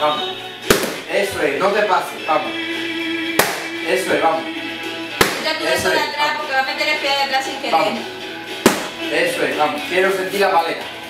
vamos. Eso es, no te pases, vamos. Eso es, vamos. Quita tu dedo de atrás porque va a meter el pie de atrás sin querer. Vamos. Eso es, vamos. Quiero sentir la paleta.